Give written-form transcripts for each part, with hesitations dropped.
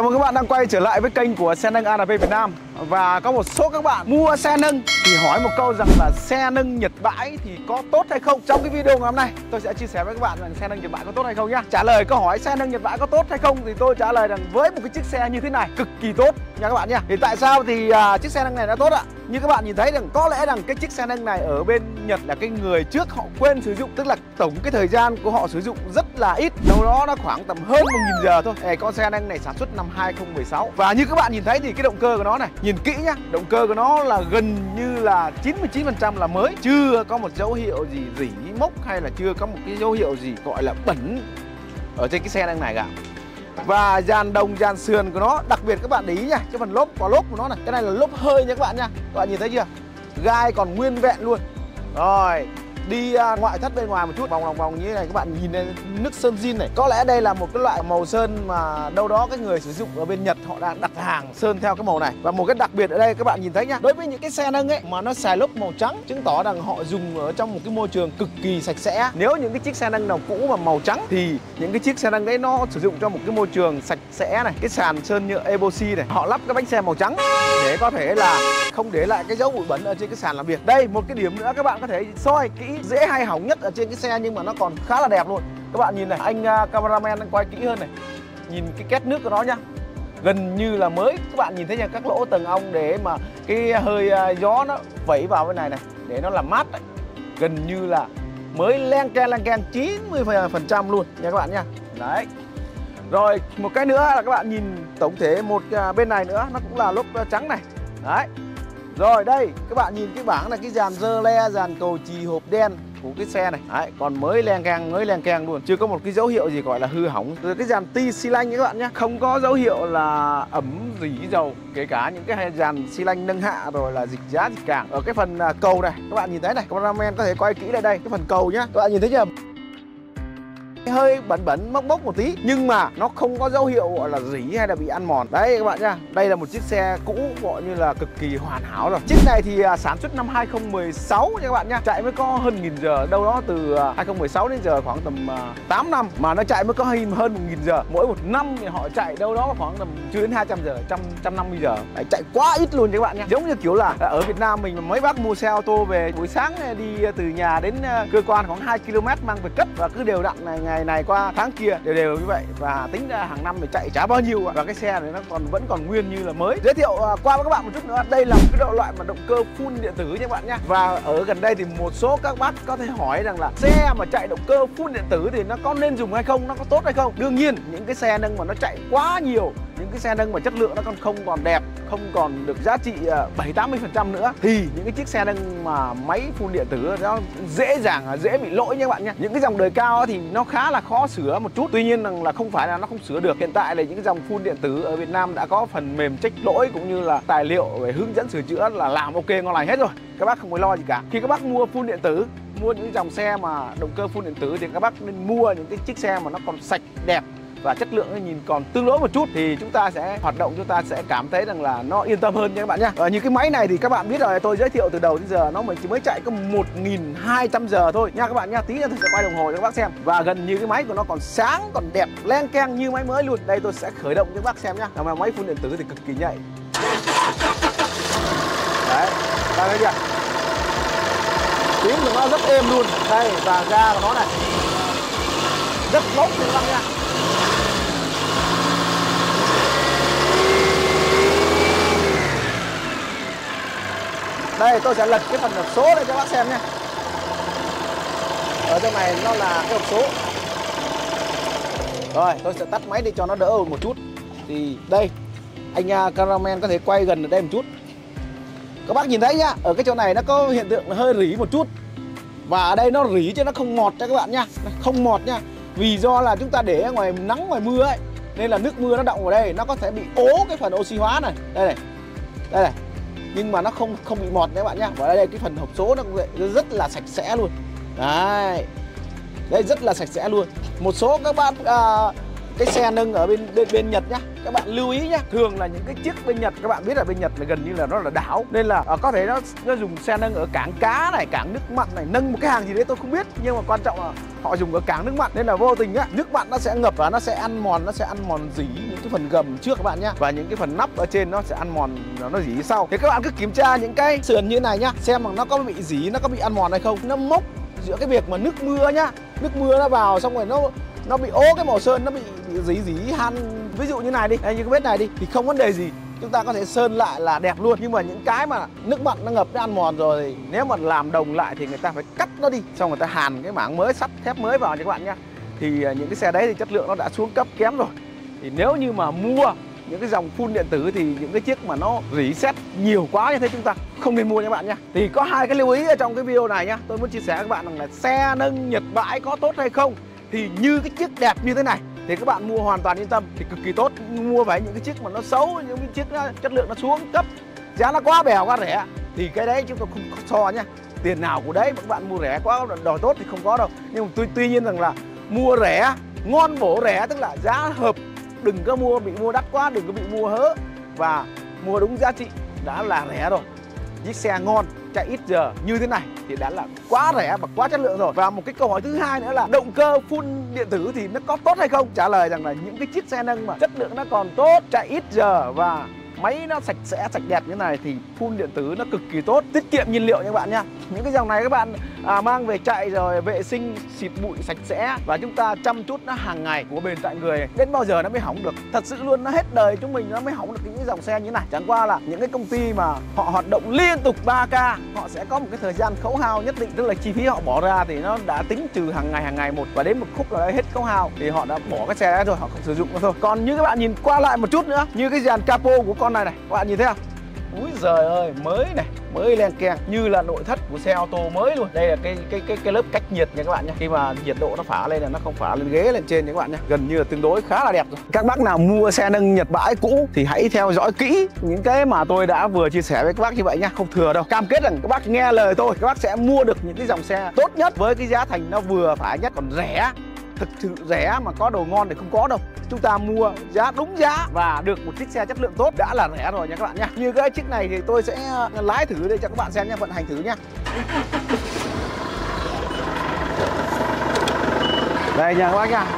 mừng các bạn đang quay trở lại với kênh của Xe Nâng ANP Việt Nam. Và có một số các bạn mua xe nâng thì hỏi một câu rằng là xe nâng Nhật bãi thì có tốt hay không. Trong cái video ngày hôm nay tôi sẽ chia sẻ với các bạn rằng xe nâng Nhật bãi có tốt hay không nhá. Trả lời câu hỏi xe nâng Nhật bãi có tốt hay không thì tôi trả lời rằng với một cái chiếc xe như thế này cực kỳ tốt nha các bạn nhá. Thì tại sao thì chiếc xe nâng này nó tốt ạ? Như các bạn nhìn thấy rằng có lẽ rằng cái chiếc xe nâng này ở bên Nhật là cái người trước họ quên sử dụng, tức là tổng cái thời gian của họ sử dụng rất là ít, đâu đó nó khoảng tầm hơn 1000 giờ thôi. Con xe nâng này sản xuất năm 2016 và như các bạn nhìn thấy thì cái động cơ của nó này, nhìn kỹ nhá, động cơ của nó là gần như là 99% là mới, chưa có một dấu hiệu gì rỉ mốc hay là chưa có một cái dấu hiệu gì gọi là bẩn ở trên cái xe nâng này cả. Và dàn đồng, dàn sườn của nó, đặc biệt các bạn để ý nha, cái phần lốp, quả lốp của nó này, cái này là lốp hơi nha các bạn nha. Các bạn nhìn thấy chưa? Gai còn nguyên vẹn luôn. Rồi, đi ngoại thất bên ngoài một chút, vòng vòng như thế này các bạn nhìn này, nước sơn zin này. Có lẽ đây là một cái loại màu sơn mà đâu đó cái người sử dụng ở bên Nhật họ đang đặt hàng sơn theo cái màu này. Và một cái đặc biệt ở đây các bạn nhìn thấy nhá, đối với những cái xe nâng ấy mà nó xài lốp màu trắng, chứng tỏ rằng họ dùng ở trong một cái môi trường cực kỳ sạch sẽ. Nếu những cái chiếc xe nâng nào cũ mà màu trắng thì những cái chiếc xe nâng đấy nó sử dụng cho một cái môi trường sạch sẽ này. Cái sàn sơn nhựa epoxy này, họ lắp cái bánh xe màu trắng để có thể là không để lại cái dấu bụi bẩn ở trên cái sàn làm việc. Đây một cái điểm nữa các bạn có thể soi kỹ, dễ hay hỏng nhất ở trên cái xe nhưng mà nó còn khá là đẹp luôn. Các bạn nhìn này, anh cameraman anh quay kỹ hơn này, nhìn cái két nước của nó nhá, gần như là mới. Các bạn nhìn thấy nha, các lỗ tầng ong để mà cái hơi gió nó vẩy vào bên này này để nó làm mát đấy, gần như là mới, len keng 90% luôn nha các bạn nha. Đấy. Rồi một cái nữa là các bạn nhìn tổng thể một bên này nữa, nó cũng là lốp trắng này. Đấy. Rồi đây, các bạn nhìn cái bảng là cái dàn dơ le, dàn cầu chì hộp đen của cái xe này. Đấy, còn mới len keng luôn, chưa có một cái dấu hiệu gì gọi là hư hỏng. Rồi cái dàn ti xi lanh các bạn nhé, không có dấu hiệu là ẩm rỉ dầu, kể cả những cái dàn xi lanh nâng hạ rồi là dịch giá dịch cảng. Ở cái phần cầu này, các bạn nhìn thấy này, cameraman có thể quay kỹ lại đây, cái phần cầu nhá, các bạn nhìn thấy chưa? Hơi bẩn mốc một tí nhưng mà nó không có dấu hiệu gọi là rỉ hay là bị ăn mòn. Đấy các bạn nha, đây là một chiếc xe cũ gọi như là cực kỳ hoàn hảo rồi. Chiếc này thì sản xuất năm 2016 nha các bạn nha, chạy mới có hơn 1000 giờ, đâu đó từ 2016 đến giờ khoảng tầm 8 năm mà nó chạy mới có hơn 1000 giờ. Mỗi một năm thì họ chạy đâu đó khoảng tầm chưa đến 200 giờ, 150 giờ. Đấy, chạy quá ít luôn nha các bạn nha. Giống như kiểu là ở Việt Nam mình mà mấy bác mua xe ô tô về buổi sáng đi từ nhà đến cơ quan khoảng 2 km mang về cất và cứ đều đặn ngày này qua tháng kia đều như vậy, và tính ra hàng năm thì chạy chả bao nhiêu. Và cái xe này nó vẫn còn nguyên như là mới. Giới thiệu qua với các bạn một chút nữa, đây là một cái loại mà động cơ full điện tử nha các bạn nhé. Và ở gần đây thì một số các bác có thể hỏi rằng là xe mà chạy động cơ full điện tử thì nó có nên dùng hay không, nó có tốt hay không. Đương nhiên những cái xe nâng mà nó chạy quá nhiều, những cái xe nâng mà chất lượng nó không còn đẹp, không còn được giá trị 70-80% nữa thì những cái chiếc xe nâng mà máy full điện tử nó dễ bị lỗi nha các bạn nhé. Những cái dòng đời cao thì nó khá là khó sửa một chút, tuy nhiên là không phải là nó không sửa được. Hiện tại là những cái dòng full điện tử ở Việt Nam đã có phần mềm check lỗi cũng như là tài liệu về hướng dẫn sửa chữa là làm ok ngon lành hết rồi, các bác không phải lo gì cả. Khi các bác mua full điện tử, mua những dòng xe mà động cơ full điện tử thì các bác nên mua những cái chiếc xe mà nó còn sạch đẹp và chất lượng nó nhìn còn tương đối một chút thì chúng ta sẽ hoạt động, chúng ta sẽ cảm thấy rằng là nó yên tâm hơn nha các bạn nhé. Như cái máy này thì các bạn biết rồi, tôi giới thiệu từ đầu đến giờ nó chỉ mới chạy có 1200 giờ thôi nha các bạn nha. Tí nữa tôi sẽ quay đồng hồ cho các bác xem. Và gần như cái máy của nó còn sáng, còn đẹp, len keng như máy mới luôn. Đây tôi sẽ khởi động cho các bác xem nhá. Mà máy full điện tử thì cực kỳ nhạy. Đấy, các thấy chưa? Tiếng của nó rất êm luôn. Đây, và ga của nó này rất bốc các bác nha. Đây tôi sẽ lật cái phần hộp số đây cho bác xem nhé. Ở trong này nó là cái hộp số. Rồi tôi sẽ tắt máy để cho nó đỡ ồn một chút. Thì đây, anh cameraman có thể quay gần ở đây một chút. Các bác nhìn thấy nhá, ở cái chỗ này nó có hiện tượng là hơi rỉ một chút. Và ở đây nó rỉ chứ nó không mọt cho các bạn nhá. Không mọt nhá. Vì do là chúng ta để ở ngoài nắng ngoài mưa ấy, nên là nước mưa nó đọng vào đây, nó có thể bị ố cái phần oxy hóa này. Đây này. Đây này. Nhưng mà nó không bị mọt các bạn nhá. Và đây cái phần hộp số nó rất là sạch sẽ luôn. Đấy. Đây rất là sạch sẽ luôn. Một số các bạn cái xe nâng ở bên Nhật nhá, các bạn lưu ý nhá. Thường là những cái chiếc bên Nhật, các bạn biết là bên Nhật là gần như là nó là đảo, nên là có thể nó dùng xe nâng ở cảng cá này, cảng nước mặn này, nâng một cái hàng gì đấy tôi không biết, nhưng mà quan trọng là họ dùng ở cảng nước mặn, nên là vô tình á, nước mặn nó sẽ ngập và nó sẽ ăn mòn dỉ những cái phần gầm trước các bạn nhá, và những cái phần nắp ở trên nó sẽ ăn mòn, nó dỉ sau. Thì các bạn cứ kiểm tra những cái sườn như này nhá, xem mà nó có bị dỉ, nó có bị ăn mòn hay không. Nó mốc giữa cái việc mà nước mưa nhá, nước mưa nó vào xong rồi nó bị ố cái màu sơn, nó bị dỉ han, ví dụ như này đi, như cái vết này đi, thì không vấn đề gì, chúng ta có thể sơn lại là đẹp luôn. Nhưng mà những cái mà nước mặn nó ngập, nó ăn mòn rồi thì nếu mà làm đồng lại thì người ta phải cắt nó đi, xong người ta hàn cái mảng mới, sắt thép mới vào cho các bạn nhé. Thì những cái xe đấy thì chất lượng nó đã xuống cấp kém rồi. Thì nếu như mà mua những cái dòng phun điện tử thì những cái chiếc mà nó rỉ sét nhiều quá như thế chúng ta không nên mua nha các bạn nhé. Thì có hai cái lưu ý ở trong cái video này nhá, tôi muốn chia sẻ với các bạn rằng là xe nâng Nhật bãi có tốt hay không. Thì như cái chiếc đẹp như thế này thì các bạn mua hoàn toàn yên tâm, thì cực kỳ tốt. Mua phải những cái chiếc mà nó xấu, những cái chiếc chất lượng nó xuống cấp, giá nó quá bèo quá rẻ thì cái đấy chúng tôi không so nhá. Tiền nào của đấy, các bạn mua rẻ quá đòi tốt thì không có đâu. Nhưng mà tuy nhiên rằng là mua rẻ, ngon bổ rẻ, tức là giá hợp, đừng có bị mua đắt quá, đừng có bị mua hớ, và mua đúng giá trị đã là rẻ rồi. Chiếc xe ngon, chạy ít giờ như thế này thì đã là quá rẻ và quá chất lượng rồi. Và một cái câu hỏi thứ hai nữa là động cơ phun điện tử thì nó có tốt hay không? Trả lời rằng là những cái chiếc xe nâng mà chất lượng nó còn tốt, chạy ít giờ và máy nó sạch sẽ, sạch đẹp như này thì phun điện tử nó cực kỳ tốt, tiết kiệm nhiên liệu nha các bạn nha. Những cái dòng này các bạn mang về chạy rồi vệ sinh, xịt bụi sạch sẽ, và chúng ta chăm chút nó hàng ngày, của bền tại người, đến bao giờ nó mới hỏng được. Thật sự luôn, nó hết đời chúng mình nó mới hỏng được những cái dòng xe như này. Chẳng qua là những cái công ty mà họ hoạt động liên tục 3K, họ sẽ có một cái thời gian khấu hao nhất định, tức là chi phí họ bỏ ra thì nó đã tính trừ hàng ngày một, và đến một khúc là hết khấu hao thì họ đã bỏ cái xe đấy rồi, họ không sử dụng nữa thôi. Còn như các bạn nhìn qua lại một chút nữa, như cái dàn capo của con này, các bạn nhìn thấy không? Úi giời ơi, mới này, mới len keng, như là nội thất của xe ô tô mới luôn. Đây là cái lớp cách nhiệt nha các bạn nhé. Khi mà nhiệt độ nó phả lên là nó không phả lên ghế lên trên nha các bạn nhé. Gần như là tương đối khá là đẹp rồi. Các bác nào mua xe nâng Nhật bãi cũ thì hãy theo dõi kỹ những cái mà tôi đã vừa chia sẻ với các bác như vậy nhá, không thừa đâu. Cam kết rằng các bác nghe lời tôi, các bác sẽ mua được những cái dòng xe tốt nhất với cái giá thành nó vừa phải nhất, còn rẻ. Thực sự rẻ mà có đồ ngon thì không có đâu. Chúng ta mua giá đúng giá và được một chiếc xe chất lượng tốt đã là rẻ rồi nha các bạn nhé. Như cái chiếc này thì tôi sẽ lái thử để cho các bạn xem nha, vận hành thử nha. Đây nha các bác nha.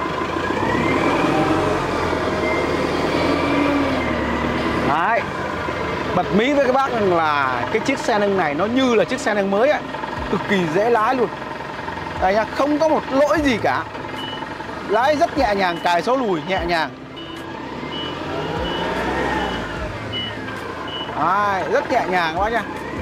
Đấy, bật mí với các bác rằng là cái chiếc xe nâng này nó như là chiếc xe nâng mới ấy, cực kỳ dễ lái luôn. Đây nha, không có một lỗi gì cả. Lái rất nhẹ nhàng, cài số lùi nhẹ nhàng. Đấy, rất nhẹ nhàng các bác nhá.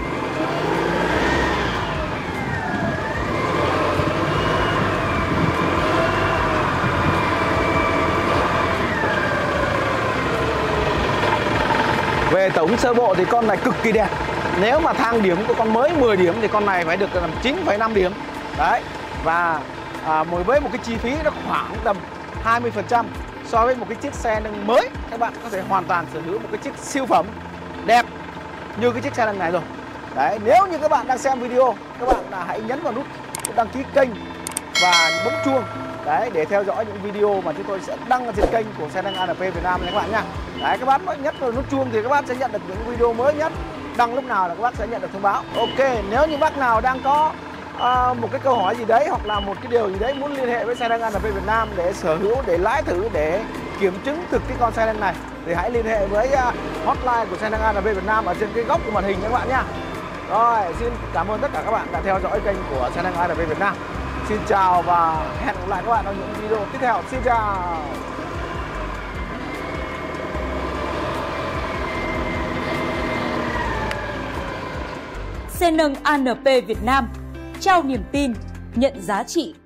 Về tổng sơ bộ thì con này cực kỳ đẹp. Nếu mà thang điểm của con mới 10 điểm thì con này phải được làm 9,5 điểm. Đấy. Và với một cái chi phí nó khoảng tầm 20% so với một cái chiếc xe nâng mới, các bạn có thể hoàn toàn sở hữu một cái chiếc siêu phẩm đẹp như cái chiếc xe nâng này rồi. Đấy, nếu như các bạn đang xem video, các bạn hãy nhấn vào nút đăng ký kênh và bấm chuông đấy để theo dõi những video mà chúng tôi sẽ đăng ở trên kênh của xe nâng ANP Việt Nam này các bạn nha. Đấy, các bạn nhấn vào nút chuông thì các bạn sẽ nhận được những video mới nhất, đăng lúc nào là các bác sẽ nhận được thông báo. Ok, nếu như bác nào đang có một cái câu hỏi gì đấy hoặc là một cái điều gì đấy muốn liên hệ với xe nâng ANP Việt Nam để sở hữu, để lái thử, để kiểm chứng thực cái con xe nâng này thì hãy liên hệ với hotline của xe nâng ANP Việt Nam ở trên cái góc của màn hình các bạn nhá. Rồi, xin cảm ơn tất cả các bạn đã theo dõi kênh của xe nâng ANP Việt Nam. Xin chào và hẹn gặp lại các bạn ở những video tiếp theo. Xin chào. Xe nâng ANP Việt Nam, trao niềm tin, nhận giá trị.